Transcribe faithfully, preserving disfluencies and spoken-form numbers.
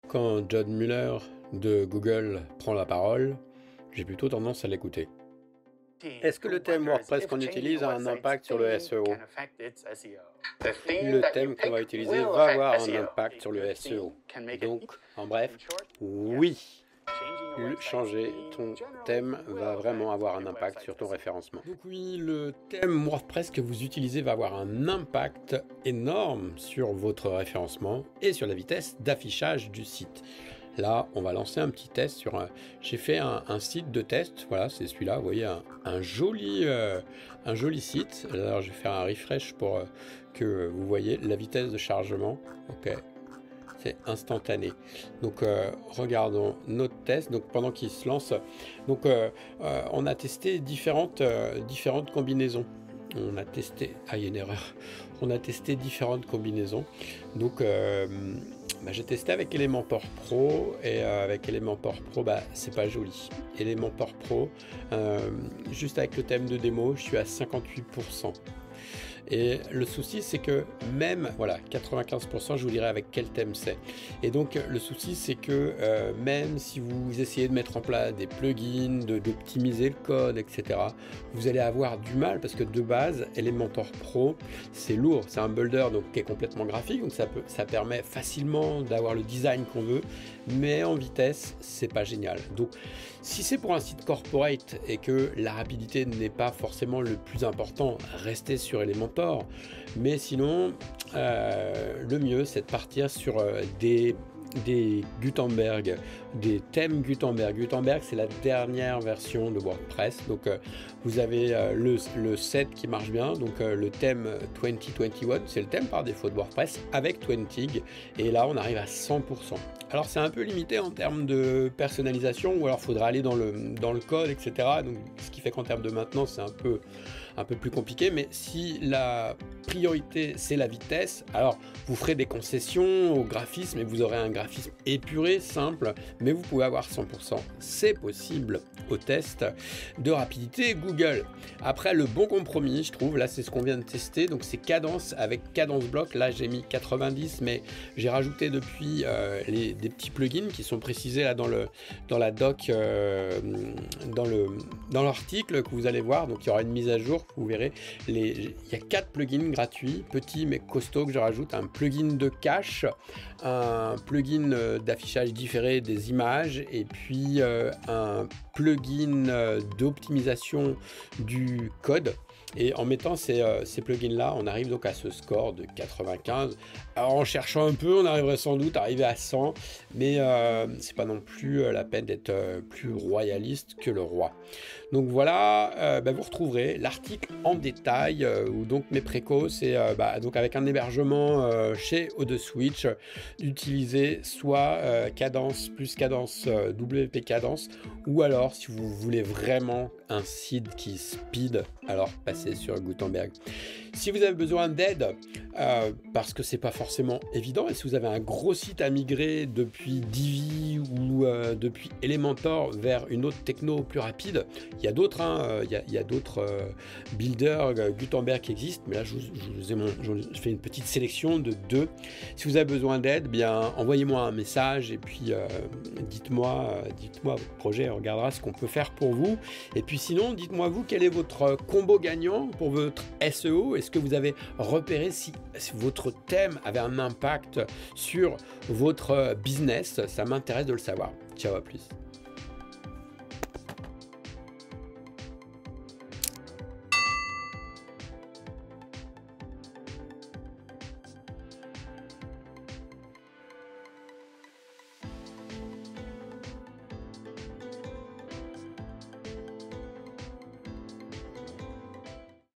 Quand John Mueller de Google prend la parole, j'ai plutôt tendance à l'écouter. Est-ce que le thème WordPress qu'on utilise a un impact sur le S E O? Le thème qu'on va utiliser va avoir un impact sur le S E O. Donc, en bref, oui, le changer ton thème va vraiment avoir un impact sur ton référencement. Donc oui, le thème WordPress que vous utilisez va avoir un impact énorme sur votre référencement et sur la vitesse d'affichage du site. Là, on va lancer un petit test sur un... J'ai fait un, un site de test, voilà, c'est celui-là, vous voyez, un, un, joli, euh, un joli site. Alors, je vais faire un refresh pour euh, que vous voyez la vitesse de chargement. Ok, c'est instantané. Donc, euh, regardons notre test. Donc, pendant qu'il se lance, donc, euh, euh, on a testé différentes, euh, différentes combinaisons. On a testé... Ah, il y a une erreur. On a testé différentes combinaisons. Donc... Euh, Bah, j'ai testé avec Elementor Pro et euh, avec Elementor Pro, bah, c'est pas joli. Elementor Pro, euh, juste avec le thème de démo, je suis à cinquante-huit pour cent. Et le souci, c'est que même, voilà, quatre-vingt-quinze pour cent, je vous dirai avec quel thème c'est. Et donc, le souci, c'est que euh, même si vous essayez de mettre en place des plugins, de, d'optimiser le code, et cetera, vous allez avoir du mal parce que de base, Elementor Pro, c'est lourd. C'est un builder donc, qui est complètement graphique, donc ça, peut, ça permet facilement d'avoir le design qu'on veut, mais en vitesse, c'est pas génial. Donc, si c'est pour un site corporate et que la rapidité n'est pas forcément le plus important, restez sur Elementor. Mais sinon, euh, le mieux, c'est de partir sur euh, des, des Gutenberg, des thèmes Gutenberg. Gutenberg, c'est la dernière version de WordPress. Donc, euh, vous avez euh, le, le sept qui marche bien. Donc, euh, le thème vingt vingt et un, c'est le thème par défaut de WordPress avec Twentig. Et là, on arrive à cent pour cent. Alors, c'est un peu limité en termes de personnalisation, ou alors il faudra aller dans le, dans le code, et cetera. Donc, ce qui fait qu'en termes de maintenance, c'est un peu, un peu plus compliqué. Mais si la priorité, c'est la vitesse, alors vous ferez des concessions au graphisme et vous aurez un graphisme épuré, simple, mais vous pouvez avoir cent pour cent. C'est possible au test de rapidité Google. Après, le bon compromis, je trouve, là, c'est ce qu'on vient de tester. Donc, c'est Cadence avec Cadence Block. Là, j'ai mis quatre-vingt-dix, mais j'ai rajouté depuis euh, les des petits plugins qui sont précisés là dans le dans la doc euh, dans le dans l'article que vous allez voir. Donc il y aura une mise à jour, vous verrez les il y a quatre plugins gratuits, petits mais costauds, que je rajoute: un plugin de cache, un plugin d'affichage différé des images et puis euh, un plugin d'optimisation du code. Et en mettant ces, euh, ces plugins-là, on arrive donc à ce score de quatre-vingt-quinze. Alors, en cherchant un peu, on arriverait sans doute à arriver à cent, mais euh, c'est pas non plus euh, la peine d'être euh, plus royaliste que le roi. Donc voilà, euh, bah, vous retrouverez l'article en détail, euh, ou donc mes précaux, et euh, bah, donc avec un hébergement euh, chez OdeSwitch, d'utiliser soit euh, Cadence plus Cadence euh, W P Cadence, ou alors si vous voulez vraiment un site qui speed, alors passez sur Gutenberg. Si vous avez besoin d'aide, euh, parce que c'est pas forcément évident, et si vous avez un gros site à migrer depuis Divi ou euh, depuis Elementor vers une autre techno plus rapide, il y a d'autres, hein, il y a, il y a d'autres euh, builders euh, Gutenberg qui existent, mais là je vous, je vous ai mon, je fais une petite sélection de deux. Si vous avez besoin d'aide, bien envoyez-moi un message et puis euh, dites-moi, euh, dites-moi votre projet, on regardera ce qu'on peut faire pour vous. Et puis sinon, dites-moi vous quel est votre combo gagnant pour votre S E O. Est-ce que vous avez repéré si, si votre thème avait un impact sur votre business? Ça m'intéresse de le savoir. Ciao, à plus.